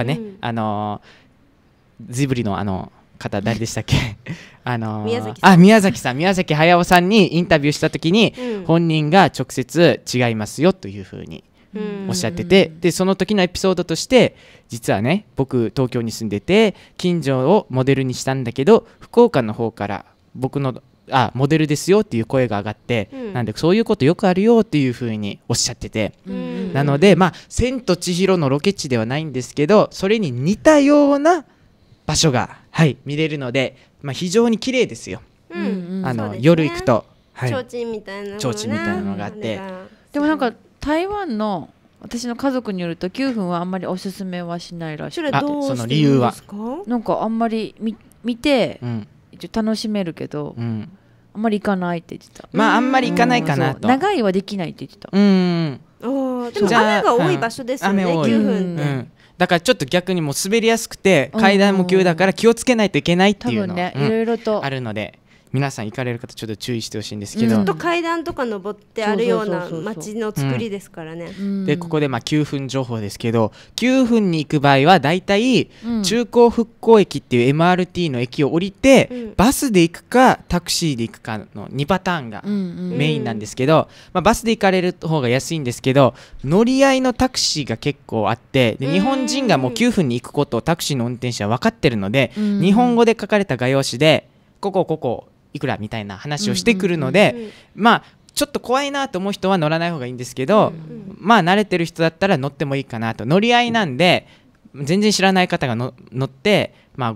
ジブリの方誰でしたっけ宮崎駿さんにインタビューした時に、本人が直接違いますよというふうにおっしゃってて、でその時のエピソードとして、実はね、僕東京に住んでて近所をモデルにしたんだけど、福岡の方から僕のモデルですよっていう声が上がって、なんでそういうことよくあるよっていうふうにおっしゃってて、なので千と千尋のロケ地ではないんですけど、それに似たような場所が見れるので、非常に綺麗ですよ。夜行くとはい、 提灯みたいなのね、 提灯みたいなのがあって、 でもなんか台湾の私の家族によると9分はあんまりおすすめはしないらしい。 それどうしてるんですか？ その理由はなんかあんまり見て、一応楽しめるけど、あんまり行かないって言ってた。 まああんまり行かないかなと。 長いはできないって言ってた。 でも雨が多い場所ですよね、9分って。 だからちょっと逆にもう滑りやすくて、階段も急だから気をつけないといけないっていうのがあるので、皆さん行かれる方ちょっと注意してほしいんですけど、 ずっと階段とか登ってあるような街の作りですからね。 でここで9分情報ですけど、9分に行く場合はだいたい中高復興駅っていう MRT の駅を降りて、バスで行くかタクシーで行くかの2パターンがメインなんですけど、バスで行かれる方が安いんですけど、乗り合いのタクシーが結構あって、で日本人がもう9分に行くことをタクシーの運転手は分かってるので、日本語で書かれた画用紙でここいくらみたいな話をしてくるので、まあちょっと怖いなと思う人は乗らない方がいいんですけど、まあ慣れてる人だったら乗ってもいいかなと。乗り合いなんで全然知らない方が乗って、まあ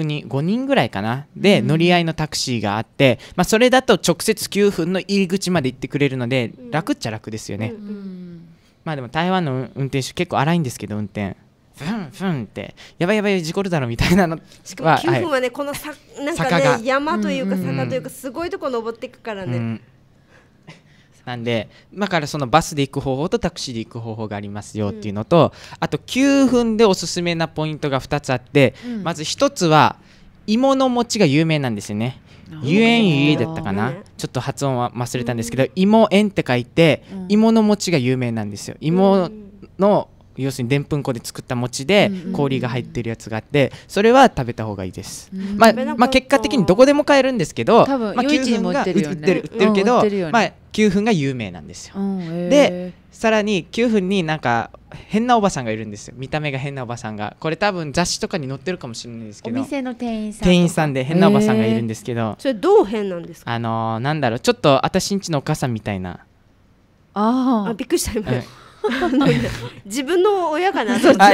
5人ぐらいかなで乗り合いのタクシーがあって、まあそれだと直接9分の入り口まで行ってくれるので楽っちゃ楽ですよね。まあでも台湾の運転手結構荒いんですけど、運転フンってやばい事故るだろみたいなの。 しかも9分はね、このなんかね、山というか坂というかすごいとこ登っていくからね。 なんでだからそのバスで行く方法とタクシーで行く方法がありますよっていうのと、あと9分でおすすめなポイントが2つあって、まず1つは芋の餅が有名なんですよね。ゆえんゆいだったかな、ちょっと発音は忘れたんですけど、芋えんって書いて芋の餅が有名なんですよ。芋の要するにでんぷん粉で作った餅で氷が入ってるやつがあって、それは食べた方がいいです。まあ結果的にどこでも買えるんですけど、 多分9分が売ってるけど、まあ9分が有名なんですよ。でさらに9分になんか変なおばさんがいるんですよ。見た目が変なおばさんが、これ多分雑誌とかに載ってるかもしれないですけど、 お店の店員さんで変なおばさんがいるんですけど、 それどう変なんですか？ なんだろう、ちょっと私んちのお母さんみたいな。 びっくりした今。自分の親かな。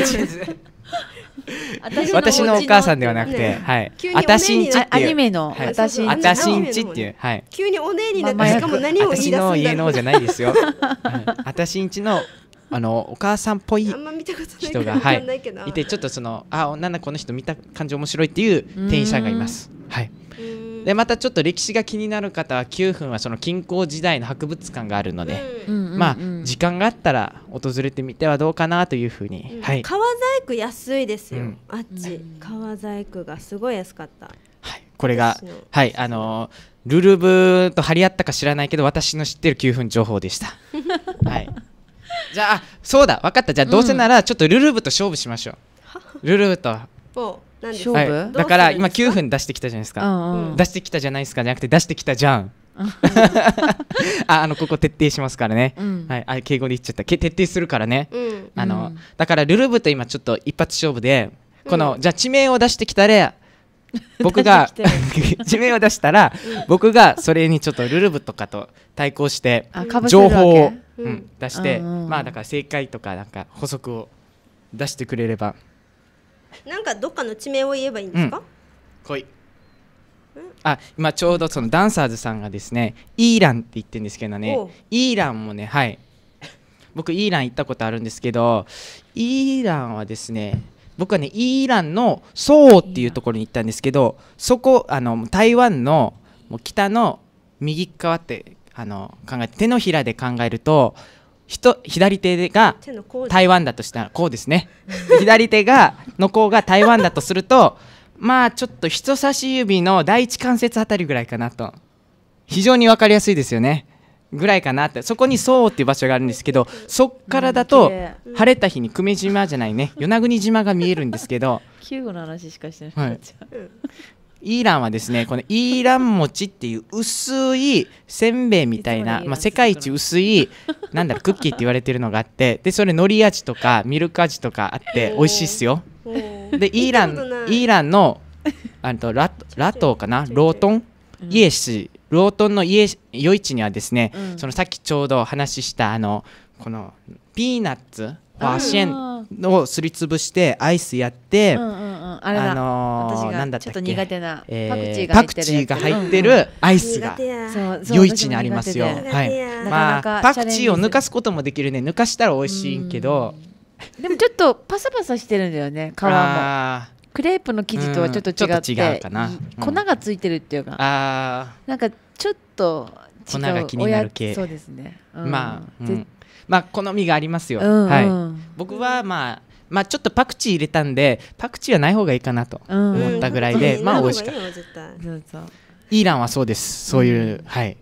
私のお母さんではなくて、私んちっていうアニメの私んちっていう、 急にお姉になって、しかも何を言い出すんだろう。 私の家のじゃないですよ。私んちのお母さんっぽい人がいて、ちょっとなんだこの人見た感じ面白いっていう店員さんがいます。でまたちょっと歴史が気になる方は9分はその近郊時代の博物館があるので、まあ時間があったら訪れてみてはどうかなというふうに。 革細工安いですよ、あっち革細工がすごい安かった。 これがルルブと張り合ったか知らないけど、私の知ってる9分情報でした。じゃあそうだ分かった。じゃあどうせならちょっとルルブと勝負しましょう。ルルブとだから今9分出してきたじゃないですか。出してきたじゃないですかじゃなくて出してきたじゃん。ここ徹底しますからね。敬語で言っちゃった。徹底するからね。だからルルブと今ちょっと一発勝負で、じゃあ地名を出してきたら僕が地名を出したら僕がそれにちょっとルルブとかと対抗して情報を出して、まあだから正解とかなんか補足を出してくれれば。 なんかどっかの地名を言えばいいんですか？ 来い。今ちょうどそのダンサーズさんがですね、イーランって言ってるんですけどね、イーランもね、僕イーラン行ったことあるんですけど、イーランはですね、僕はねイーランのソウっていうところに行ったんですけど、そこ台湾のもう北の右側って考えて、手のひらで考えると左手が台湾だとしたらこうですね。左手の甲が台湾だとすると、まあちょっと人差し指の第一関節あたりぐらいかなと。非常に分かりやすいですよね。ぐらいかなって。そこにソウっていう場所があるんですけど、そっからだと晴れた日に久米島じゃないね、与那国島が見えるんですけど、 9号の話しかしてない。 イーランはですね、このイーラン餅っていう薄いせんべいみたいな、世界一薄いクッキーって言われてるのがあって、でそれ海苔味とかミルク味とかあって美味しいっすよ。でイーランのラトーかな、ロートンイエシ、ロートンの夜市にはですね、そのさっきちょうど話したこのピーナッツファーシェンをすりつぶしてアイスやって、 あれだ、私なんだったっけ、 がちょっと苦手なパクチーが入ってるアイスが夜市にありますよ。はい。まあパクチーを抜かすこともできるね。抜かしたら美味しいけど、 でもちょっとパサパサしてるんだよね、皮も。クレープの生地とはちょっと違って、 違うかな。 粉がついてるっていうか、なんかちょっと粉が気になる系。 そうですね。 まあ好みがありますよ。はい。僕はまあちょっとパクチー入れたんで、パクチーはない方がいいかなと思ったぐらいで、まあ美味しかった。イーランはそうです。そういう、はい。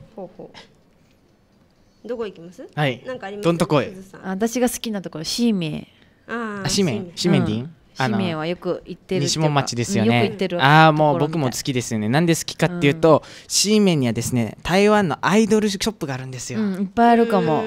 どこ行きます？ はい。 なんかあります？ どんとこい。 私が好きなところ、シーメン。シメンディン。 シメンはよく行ってる。 西門町ですよね。もう僕も好きですよね。なんで好きかっていうと、シーメンにはですね、台湾のアイドルショップがあるんですよ。 いっぱいあるかも。 はい。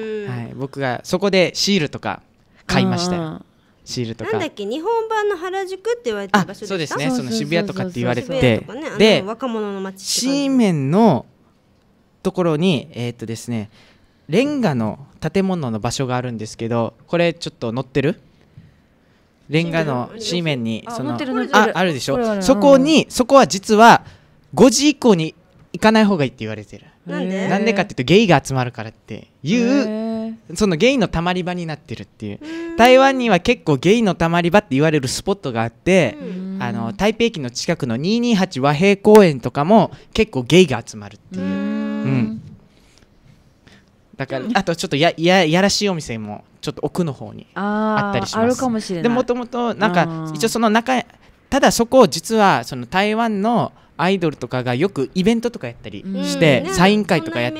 僕がそこでシールとか買いましたよ。シールとか。 なんだっけ、日本版の原宿って言われてる場所ですか？ そうですね。その渋谷とかって言われて、 で、若者の街。 シーメンのところにですね、レンガの建物の場所があるんですけど、これちょっと載ってる？レンガのシーメンにあるでしょ。そこは実は5時以降に行かない方がいいって言われてる。なんでかっていうと、ゲイが集まるからっていうそのゲイのたまり場になってるっていう。台湾には結構ゲイのたまり場って言われるスポットがあって、台北駅の近くの228和平公園とかも結構ゲイが集まるっていう。だからあとちょっとやらしいお店もちょっと奥の方にあったりします。 あるかもしれない。 でもともとなんか一応その中、ただそこ実はその台湾のアイドルとかがよくイベントとかやったりして、サイン会とかやって、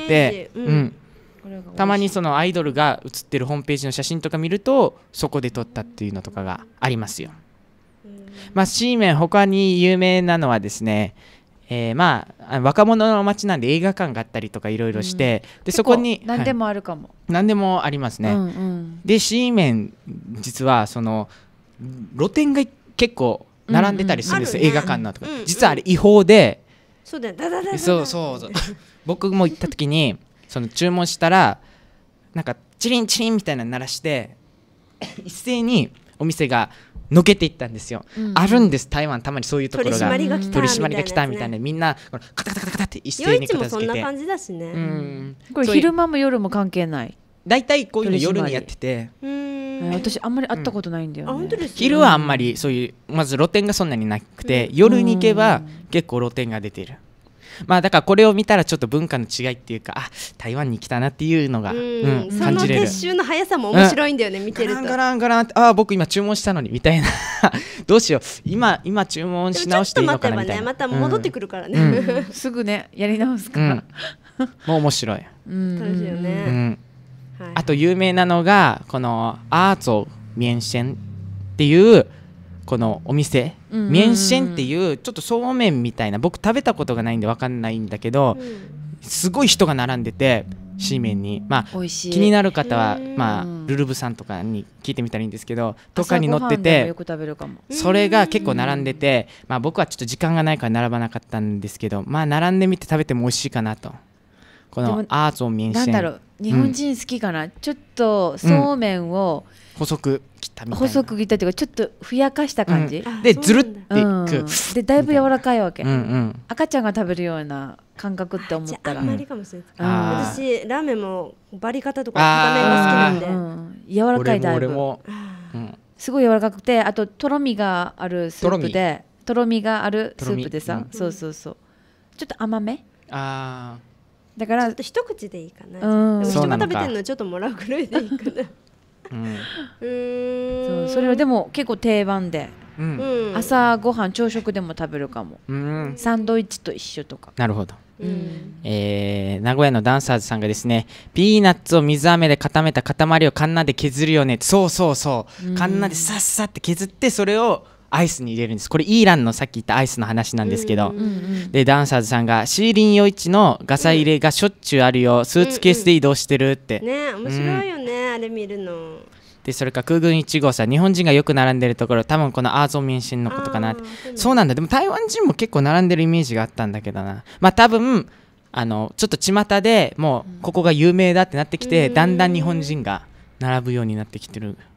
たまにそのアイドルが写ってるホームページの写真とか見るとそこで撮ったっていうのとかがありますよ。まあシーメン他に有名なのはですね、まあ若者の街なんで映画館があったりとかいろいろして、でそこに何でもあるかも。 何でもありますね。でシーメン実はその露店が結構並んでたりするんですよ、映画館のとか。実はあれ違法で、そう僕も行った時にその注文したらなんかチリンチリンみたいなの鳴らして一斉にお店がのけていったんですよ。あるんです、台湾たまにそういうところが取り締まりが来たみたいな、みんなカタカタカタカタって一斉に片付けて。 夜市もそんな感じだしね。 これ昼間も夜も関係ない。 だいたいこういうの夜にやってて、 私あんまり会ったことないんだよね。 昼はあんまりそういうまず露店がそんなになくて、夜に行けば結構露店が出てる。まあだからこれを見たらちょっと文化の違いっていうか、あ、台湾に来たなっていうのが感じれる。 その撤収の速さも面白いんだよね、見てると。 ガランガランって、あ、僕今注文したのにみたいなどうしよう、今注文し直していいのかなみたいな。 また戻ってくるからね。 すぐねやり直すから。 もう面白い。 楽しいよね。 あと有名なのがこのアーツォミエンシェンっていうこのお店、ミエンシェンっていうちょっとそうめんみたいな、僕食べたことがないんで分かんないんだけど、すごい人が並んでてシーメンに、まあ気になる方はまあルルブさんとかに聞いてみたらいいんですけど、とかに載ってて、それが結構並んでて、まあ僕はちょっと時間がないから並ばなかったんですけど、まあ並んでみて食べても美味しいかなと。このアーツォミエンシェン、 なんだろう、日本人好きかな、ちょっとそうめんを細く切ったみたいな、 細く切ったっていうかちょっとふやかした感じ、 でずるっていく、 でだいぶ柔らかいわけ、赤ちゃんが食べるような感覚って思ったら、 あんまりかもしれない。私ラーメンもバリ方とか固めが好きなんで、 柔らかい、だいぶすごい柔らかくて、あととろみがあるスープで、とろみがあるスープでさ、そうそうそう、ちょっと甘め、だからちょっと一口でいいかな。人が食べてるのちょっともらうくらいでいいかな。 それはでも結構定番で、朝ごはん朝食でも食べるかも。サンドイッチと一緒とか。 なるほど。名古屋のダンサーズさんがですね、ピーナッツを水飴で固めた塊をカンナで削るよね、そうそうそう、カンナでさっさって削って、それをアイスに入れるんです。これイーランのさっき言ったアイスの話なんですけど、でダンサーズさんがシーリン夜市のガサ入れがしょっちゅうあるよ、スーツケースで移動してるって、 ね、面白いよね、あれ見るの。 でそれから空軍1号さん、日本人がよく並んでるところ、多分このアーゾンミエンシェンのことかなって。そうなんだ。でも台湾人も結構並んでるイメージがあったんだけどな。まあ多分ちょっと巷でもうここが有名だってなってきて、だんだん日本人が並ぶようになってきてる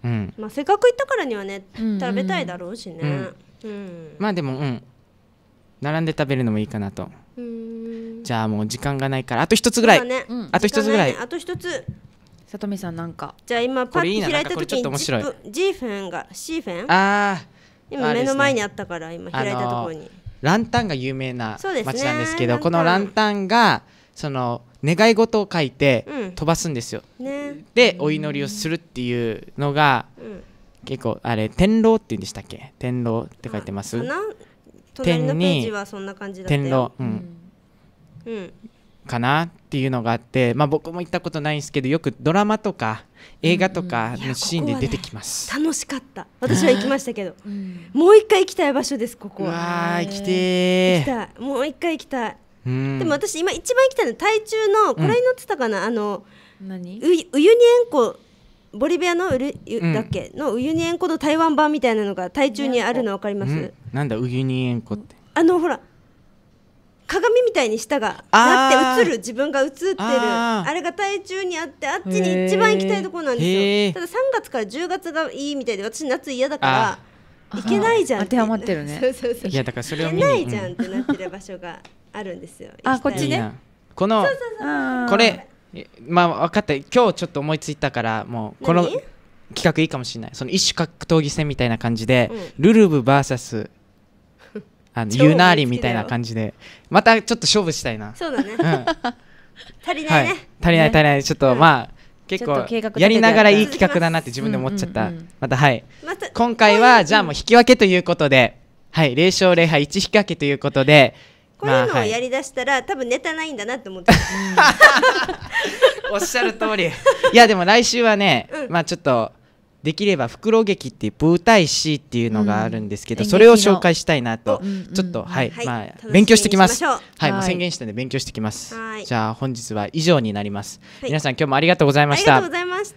まあせっかく行ったからにはね食べたいだろうしね。 まあでも並んで食べるのもいいかなと。じゃあもう時間がないからあと一つぐらい。あと一つぐらい。 あと一つ。 さとみさんなんか。 じゃあ今パッと開いた時にGフェンが Cフェン。今目の前にあったから今開いたところに。ランタンが有名な町なんですけど、このランタンがその願い事を書いて飛ばすんですよ。でお祈りをするっていうのが結構あれ天狼って言うんでしたっけ？天狼って書いてます。 隣のページはそんな感じだったよ。 天狼かなっていうのがあって、まあ僕も行ったことないんですけど、よくドラマとか映画とかのシーンで出てきます。 楽しかった。私は行きましたけど、もう一回行きたい場所です。ここは。 うわー行きてー。もう一回行きたい。でも私今一番行きたいの台中のこれに載ってたかな、ウユニ塩湖、ボリビアのだっけのウユニ塩湖の台湾版みたいなのが台中にあるの分かります？ なんだウユニ塩湖って？ ほら鏡みたいに下がなって映る、自分が映ってるあれが台中にあって、あっちに一番行きたいところなんですよ。ただ3月から10月がいいみたいで、私夏嫌だから行けないじゃん。 当てはまってるね。 そういやだからそれを見に行けないじゃんってなってる場所があるんですよ。 こっちね。 このこれまあ分かった。今日ちょっと思いついたからもうこの企画いいかもしれない。その一種格闘技戦みたいな感じで、ルルブ VSユナーリみたいな感じでまたちょっと勝負したいな。 そうだね。足りないね。 足りないちょっとまあ結構やりながらいい企画だなって自分で思っちゃった。また今回はじゃあもう引き分けということで、0勝0敗1引き分けということで、 こういうのをやりだしたら多分ネタないんだなって思っておっしゃる通り。いやでも来週はね、まあちょっとできれば袋劇っていう舞台詩っていうのがあるんですけど、それを紹介したいなとちょっとまあ勉強してきます。もう宣言したんで勉強してきます。じゃあ本日は以上になります。皆さん今日もありがとうございました。 ありがとうございました。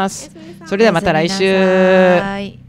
また来週もよろしくお願いします。それではまた来週。